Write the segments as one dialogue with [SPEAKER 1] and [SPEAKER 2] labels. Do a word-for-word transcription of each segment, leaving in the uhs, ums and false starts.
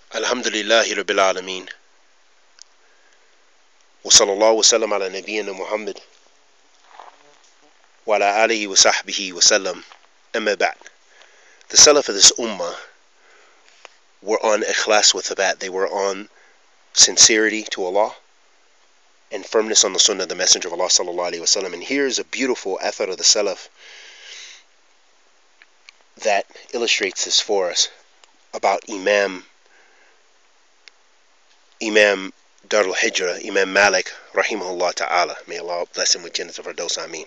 [SPEAKER 1] Alhamdulillahi Rabbil Alameen. Wa sallallahu wa sallam ala nabiyyina Muhammad wa ala alihi wa sahbihi wa sallam. Amma ba'd. The Salaf of this ummah were on ikhlas wa thabat. They were on sincerity to Allah and firmness on the sunnah of the Messenger of Allah sallallahu alayhi wa sallam. And here's a beautiful athar of the Salaf that illustrates this for us about Imam Imam Dar al-Hijra, Imam Malik, rahimahullah ta'ala. May Allah bless him with Jannat al-Firdaus, ameen.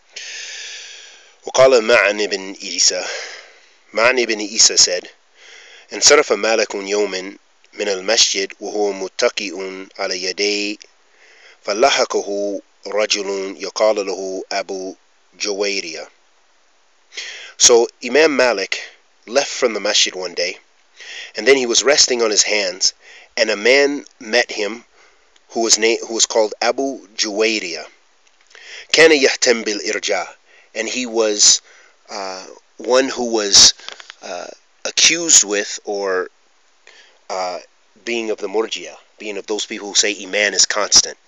[SPEAKER 1] وقال معن بن عيسى معن بن عيسى said, انصرف مالك يوما من المسجد وهو متكئ على يديه فلحقه رجل يقال له أبو جويرية. So Imam Malik left from the masjid one day, and then he was resting on his hands, and a man met him who was named, who was called Abu Juwayriya. Kana yahtam bil irja, and he was uh, one who was uh, accused with or uh, being of the murjiya, being of those people who say iman is constant.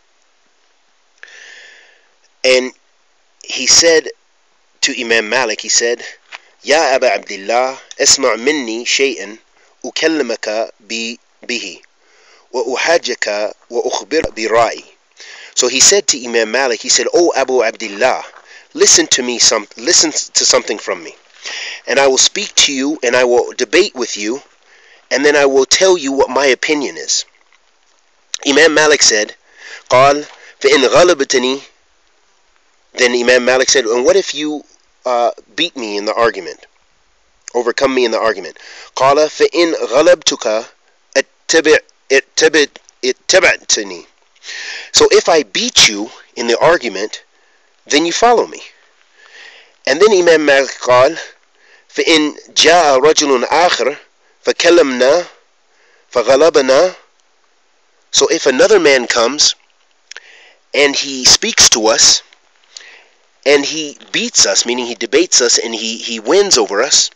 [SPEAKER 1] And he said to Imam Malik, he said, Ya Aba Abdullah, اسمع مني شيئا أكلمك به وأحاجك وأخبر برأيي. So he said to Imam Malik, he said, O Abu Abdullah, listen to me, some, listen to something from me, and I will speak to you, and I will debate with you, and then I will tell you what my opinion is. Imam Malik said, قال فإن غلبتني. Then Imam Malik said, and what if you uh, beat me in the argument, overcome me in the argument? قال فإن غلبتك اتبع اتبع اتبعتني. So if I beat you in the argument, then you follow me. And then Imam Malik قال فإن جاء رجل آخر فكلمنا فغلبنا. So if another man comes and he speaks to us and he beats us, meaning he debates us and he, he wins over us,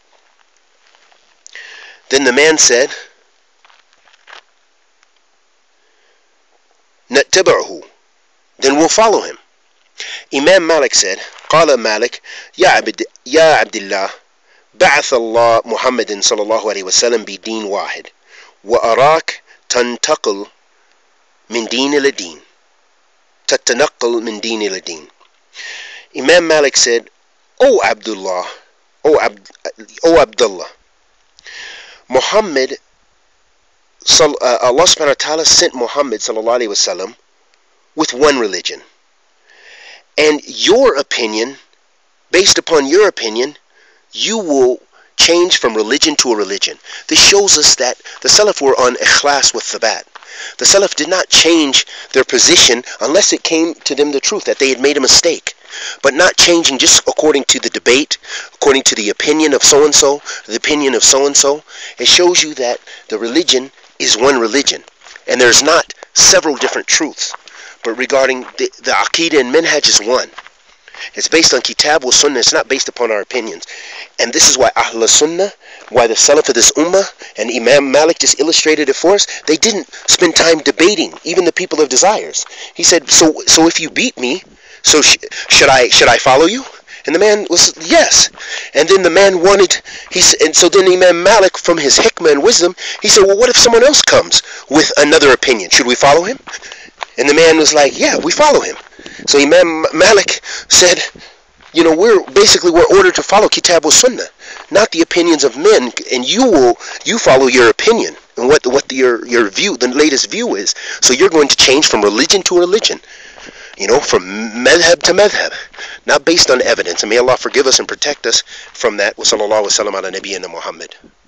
[SPEAKER 1] then the man said, نتبعه, then we'll follow him. Imam Malik said, قال مالك يا عبد يا عبد الله بعث الله محمد صلى الله عليه وسلم بدين واحد وأراك تنتقل من دين إلى دين تتنقل من دين إلى دين. Imam Malik said, O Abdullah, O, Ab, o Abdullah, Muhammad, uh, Allah subhanahu wa ta'ala sent Muhammad sallallahu alayhi wa sallam with one religion. And your opinion, based upon your opinion, you will change from religion to a religion. This shows us that the Salaf were on ikhlas with thabat. The Salaf did not change their position unless it came to them the truth, that they had made a mistake. But not changing just according to the debate, according to the opinion of so-and-so, the opinion of so-and-so. It shows you that the religion is one religion, and there's not several different truths. But regarding the, the Aqeedah and Minhaj is one. It's based on Kitab wa Sunnah. It's not based upon our opinions. And this is why Ahl Sunnah, why the Salaf of this Ummah, and Imam Malik just illustrated it for us, they didn't spend time debating, even the people of desires. He said, so so if you beat me, so sh should I should I follow you? And the man was, yes. And then the man wanted, he and so then Imam Malik, from his hikmah and wisdom, he said, well, what if someone else comes with another opinion? Should we follow him? And the man was like, yeah, we follow him. So Imam Malik said, you know, we're basically we're ordered to follow Kitab wa Sunnah, not the opinions of men, and you will you follow your opinion and what what the, your your view, the latest view is. So you're going to change from religion to religion, you know, from madhab to madhab, not based on evidence. And may Allah forgive us and protect us from that. Wa sallallahu wa sallam ala nabiyyina Muhammad.